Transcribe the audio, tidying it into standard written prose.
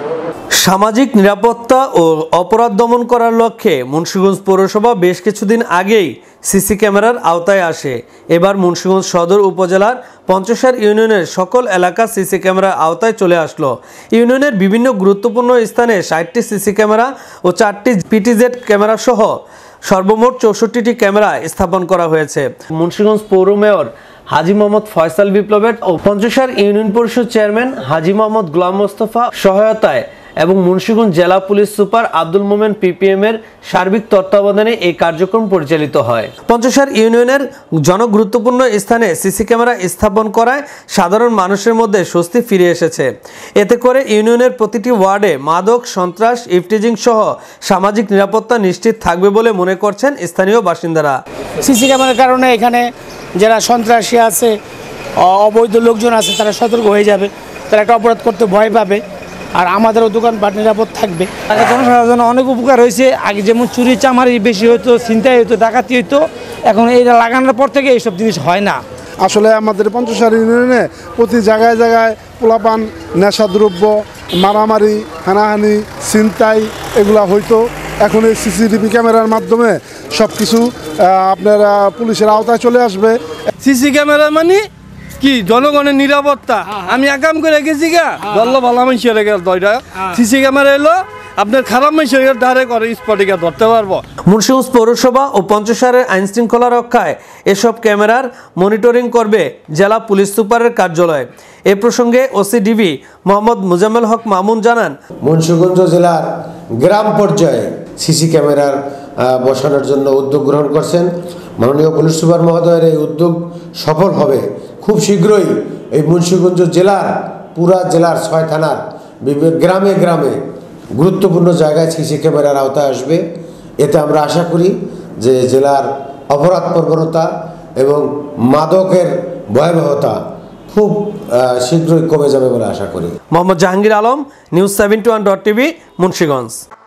সামাজিক নিরাপত্তা ও অপরাধ দমন করার লক্ষ্যে মুন্সিগঞ্জ পৌরসভা বেশ কিছুদিন আগেই সিসি ক্যামেরার আওতায় আসে। এবার মুন্সিগঞ্জ সদর উপজেলার পঞ্চসার ইউনিয়নের সকল এলাকা সিসি ক্যামেরার আওতায় চলে আসলো। ইউনিয়নের বিভিন্ন গুরুত্বপূর্ণ স্থানে 60টি সিসি ক্যামেরা ও 4টি পিটিজেড ক্যামেরা সহ সর্বমোট 64টি ক্যামেরা স্থাপন করা হয়েছে। মুন্সিগঞ্জ পৌর মেয়র হাজী মোহাম্মদ ফয়সাল বিপ্লবের ও পঞ্চসার ইউনিয়ন পরিষদ চেয়ারম্যান হাজী মোহাম্মদ গোলাম মোস্তফা সহায়তায় এবং মুন্সিগঞ্জ জেলা police super Abdul Momen PPM এর সার্বিক তত্ত্বাবধানে এই কার্যক্রম পরিচালিত হয়। পঞ্চসার ইউনিয়নের জনগুরুত্বপূর্ণ স্থানে সিসি ক্যামেরা স্থাপন করায় সাধারণ মানুষের মধ্যে স্বস্তি ফিরে এসেছে। এতে করে ইউনিয়নের প্রতিটি ওয়ার্ডে মাদক, সন্ত্রাস, ইফটিজিং সহ সামাজিক নিরাপত্তা নিশ্চিত থাকবে বলে মনে করছেন স্থানীয় বাসিন্দারা। সিসি ক্যামেরার কারণে এখানে যারা সন্ত্রাসী আছে, অবৈধ লোকজন আছে, তারা সতর্ক হয়ে যাবে, তারা একটা অপরাধ করতে ভয় পাবে, আর আমাদেরও দোকানপাট নিরাপদ থাকবে। জনসাধারণের জন্য অনেক উপকার হয়েছে। আগে যেমন চুরি চামারি বেশি হতো, ছিনতাই হতো, ডাকাতি হতো, এখন এইটা লাগানোর পর থেকে এইসব জিনিস হয় না। আসলে আমাদের পঞ্চসার ইউনিয়নে প্রতি জায়গায় জায়গায় পোলাপান, নেশাদ্রব্য, মারামারি, হানাহানি, ছিনতাই এগুলা হইতো। এখন এই সিসিটিভি ক্যামেরার মাধ্যমে সব কিছু আপনারা পুলিশের আওতায় চলে আসবে। সিসি ক্যামেরা মানে কি জনগণের নিরাপত্তা। আমি একাম করে গেছি গা ধরলো ভালো মানুষের দয়টা সিসি ক্যামেরা এলো, আপনার খারাপ মানুষের ধারে করে স্পটিকা ধরতে পারবো। মুন্সিগঞ্জ পৌরসভা ও পঞ্চসারের আইন শৃঙ্খলা রক্ষায় এসব ক্যামেরার মনিটরিং করবে জেলা পুলিশ সুপারের কার্যালয়। এ প্রসঙ্গে ওসিডিবি মোহাম্মদ মুজাম্মেল হক মামুন জানান, মুন্সিগঞ্জ জেলার গ্রাম পর্যায়ে সিসি ক্যামেরার বসানোর জন্য উদ্যোগ গ্রহণ করছেন। মাননীয় পুলিশ সুপার মহোদয়ের এই উদ্যোগ সফল হবে। খুব শীঘ্রই এই মুন্সিগঞ্জ জেলার পুরা জেলার 6 থানার গ্রামে গ্রামে গুরুত্বপূর্ণ জায়গায় সিসি ক্যামেরার আওতায় আসবে। এতে আমরা আশা করি যে জেলার অপরাধ প্রবণতা এবং মাদকের ভয়াবহতা খুব শীঘ্রই কমে যাবে বলে আশা করি। Mohammad Jahangir Alam, news 71.tv, Munshiganj.